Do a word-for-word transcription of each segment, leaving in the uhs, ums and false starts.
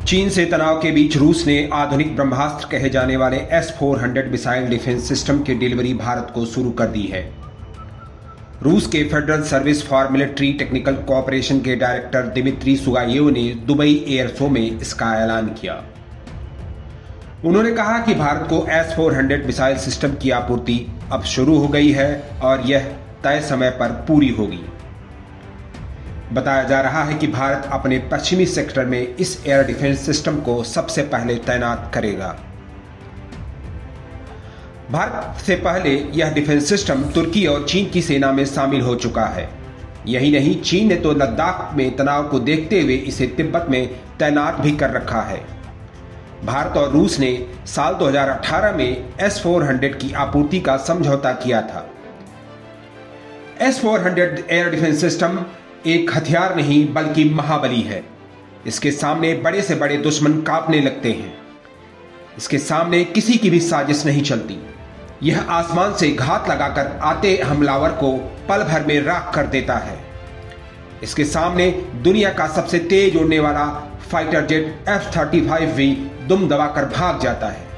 चीन से तनाव के बीच रूस ने आधुनिक ब्रह्मास्त्र कहे जाने वाले S four hundred missile defence system की डिलीवरी भारत को शुरू कर दी है। रूस के federal service for military technical cooperation के डायरेक्टर दिमित्री सुगायेव ने दुबई एयर शो में इसका ऐलान किया। उन्होंने कहा कि भारत को S four hundred missile system की आपूर्ति अब शुरू हो गई है और यह तय समय पर पूरी होगी। बताया जा रहा है कि भारत अपने पश्चिमी सेक्टर में इस एयर डिफेंस सिस्टम को सबसे पहले तैनात करेगा। भारत से पहले यह डिफेंस सिस्टम तुर्की और चीन की सेना में शामिल हो चुका है। यही नहीं, चीन ने तो लद्दाख में तनाव को देखते हुए इसे तिब्बत में तैनात भी कर रखा है। भारत और रूस ने साल दो हज़ार अठारह में एस फोर हंड्रेड की आपूर्ति का समझौता किया था। S four hundred air defence system एक हथियार नहीं बल्कि महाबली है। इसके सामने बड़े से बड़े दुश्मन कांपने लगते हैं। इसके सामने किसी की भी साजिश नहीं चलती। यह आसमान से घात लगाकर आते हमलावर को पल भर में राख कर देता है। इसके सामने दुनिया का सबसे तेज उड़ने वाला fighter jet F thirty five भी दुम दबाकर भाग जाता है।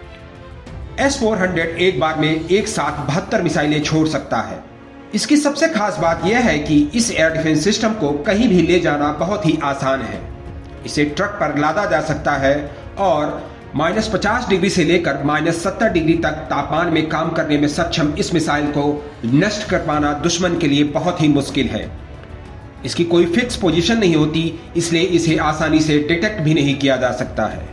एस फोर हंड्रेड एक बार में एक साथ बहत्तर मिसाइलें छोड़ सकता है। इसकी सबसे खास बात यह है कि इस एयर डिफेंस सिस्टम को कहीं भी ले जाना बहुत ही आसान है। इसे ट्रक पर लादा जा सकता है और माइनस पचास डिग्री से लेकर माइनस सत्तर डिग्री तक तापमान में काम करने में सक्षम इस मिसाइल को नष्ट कर पाना दुश्मन के लिए बहुत ही मुश्किल है। इसकी कोई फिक्स पोजीशन नहीं होती, इसलिए इसे आसानी से डिटेक्ट भी नहीं किया जा सकता है।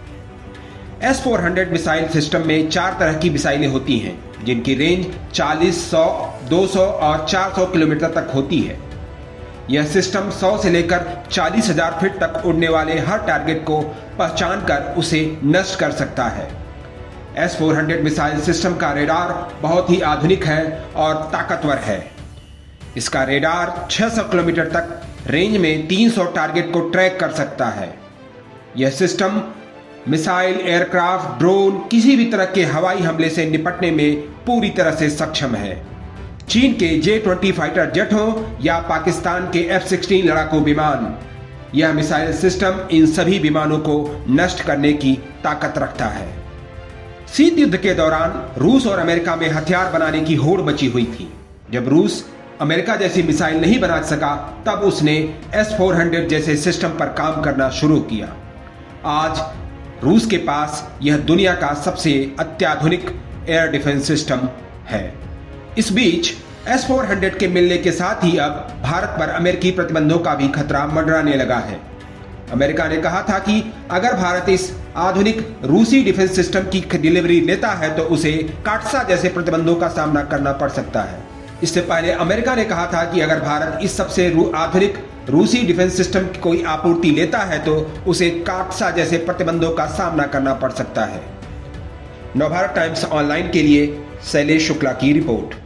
S four hundred missile system में चार तरह की मिसाइलें होती हैं, जिनकी रेंज चालीस, सौ, दो सौ और चार सौ किलोमीटर तक होती है। यह सिस्टम सौ से लेकर चालीस हजार फीट तक उड़ने वाले हर टारगेट को पहचान कर उसे नष्ट कर सकता है। S four hundred missile system का रेडार बहुत ही आधुनिक है और ताकतवर है। इसका रेडार छह सौ किलोमीटर तक रेंज में तीन सौ टारगेट को ट्रैक कर सकता है। यह सिस्टम मिसाइल, एयरक्राफ्ट, ड्रोन, किसी भी तरह के हवाई हमले से निपटने में पूरी तरह से सक्षम है। चीन के जे ट्वेंटी फाइटर जेट हो या पाकिस्तान के एफ सिक्सटीन लड़ाकू विमान, यह मिसाइल सिस्टम इन सभी विमानों को नष्ट करने की ताकत रखता है। शीत युद्ध के दौरान रूस और अमेरिका में हथियार बनाने की होड़ मची हुई थी। जब रूस अमेरिका जैसी मिसाइल नहीं बना सका, तब उसने एस फोर हंड्रेड जैसे सिस्टम पर काम करना शुरू किया। आज रूस के पास यह दुनिया का सबसे अत्याधुनिक एयर डिफेंस सिस्टम है। इस बीच एस फोर हंड्रेड के मिलने के साथ ही अब भारत पर अमेरिकी प्रतिबंधों का भी खतरा मंडराने लगा है। अमेरिका ने कहा था कि अगर भारत इस आधुनिक रूसी डिफेंस सिस्टम की डिलीवरी लेता है तो उसे काटसा जैसे प्रतिबंधों का सामना करना पड़ सकता है। इससे पहले अमेरिका ने कहा था कि अगर भारत इस सबसे आधुनिक रूसी डिफेंस सिस्टम की कोई आपूर्ति लेता है तो उसे काटसा जैसे प्रतिबंधों का सामना करना पड़ सकता है। नवभारत टाइम्स ऑनलाइन के लिए शैलेश शुक्ला की रिपोर्ट।